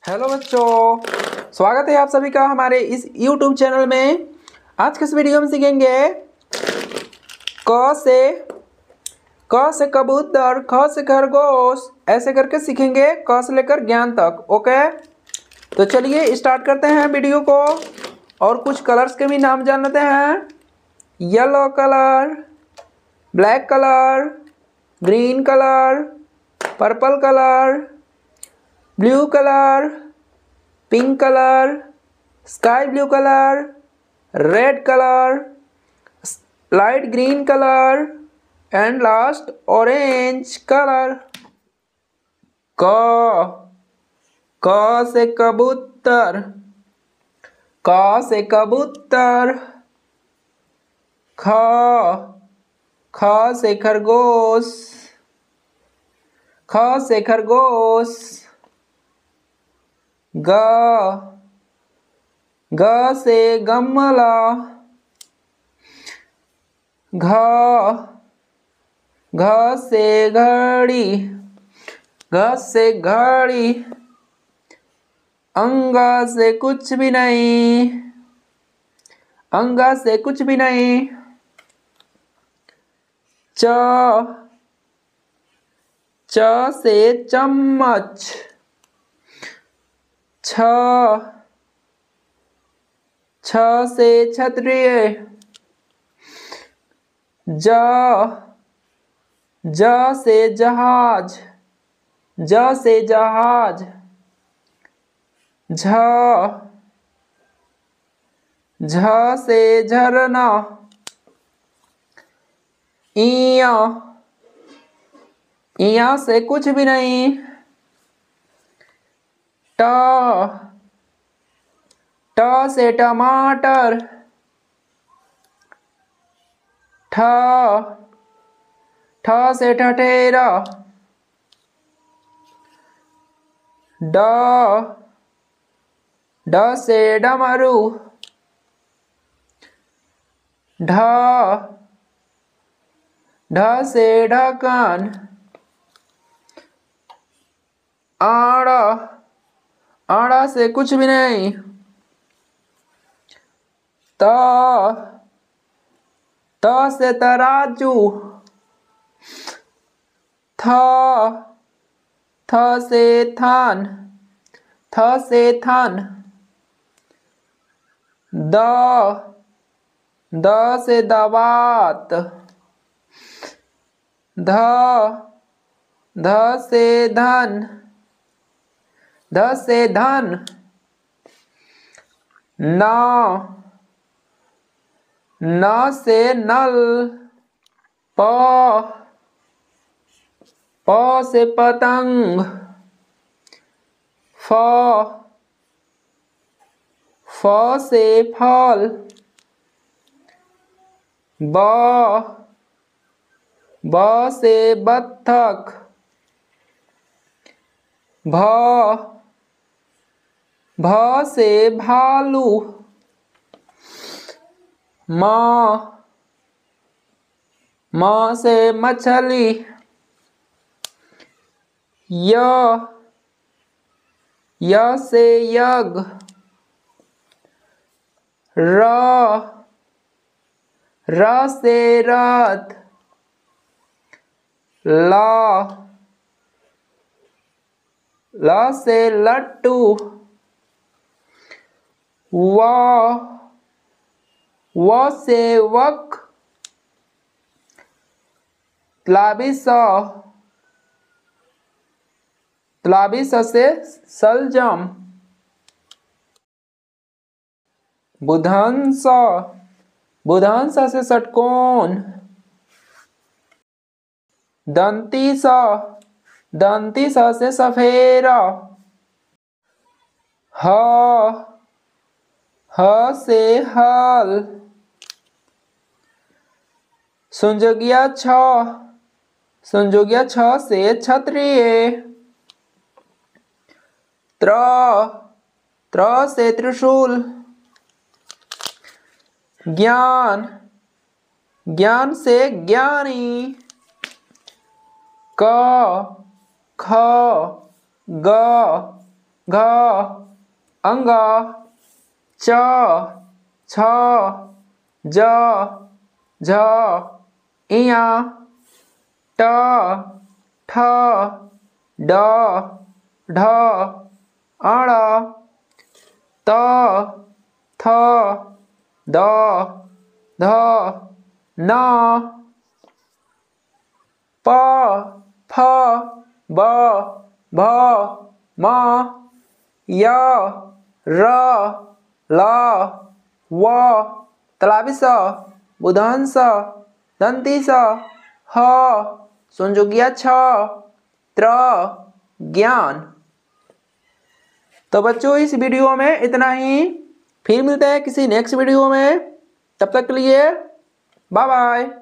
Hello बच्चों, स्वागत है आप सभी का हमारे इस YouTube चैनल में। आज के इस वीडियो में सीखेंगे क से कबूतर, ख से खरगोश, ऐसे करके सीखेंगे क से लेकर ज्ञान तक। ओके, तो चलिए स्टार्ट करते हैं वीडियो को। और कुछ कलर्स के भी नाम जान लेते हैं। Yellow colour, black colour, green colour, purple colour, blue colour, pink colour, sky blue colour, red colour, light green colour and last orange colour. क से कबूतर, क से कबूतर। ख से खरगोश, ख से खरगोश। ग से गमला, घ से घड़ी, घ से घड़ी। अंग से कुछ भी नहीं, अंग से कुछ भी नहीं। च से चम्मच, छ से छतरी। ज से जहाज, ज से जहाज। झ से झरना। इया से कुछ भी नहीं। ट से टमाटर। ठ से ठठेरा। ड से डमरू। ढ से ढक्कन। आड़ा से कुछ भी नहीं। त से तराजू। थ से थान, थ से थान। द से दवात। ध से धन, ध से धन। न से नल। प से पतंग। फ से फल। ब से बत्तख। भ से भालू। म से मछली। य से यज्ञ। र से रथ। ल से लट्टू। व से वक। तलाबी से सलजम। बुधन से षटकोण। दंती स से सफेरा। ह से हल। संजोगिया छ से क्षत्रिय। त्र से त्रिशूल। ज्ञान से ज्ञानी। ख ग घ अंग च छ ज झ इया ट ठ ड ढ अण त थ द ध न प फ ब भ म य र ल व तालव्य स बुधन स दंती स ह संजुगिया छ त्र ज्ञान। तो बच्चों इस वीडियो में इतना ही, फिर मिलते हैं किसी नेक्स्ट वीडियो में, तब तक के लिए बाय बाय।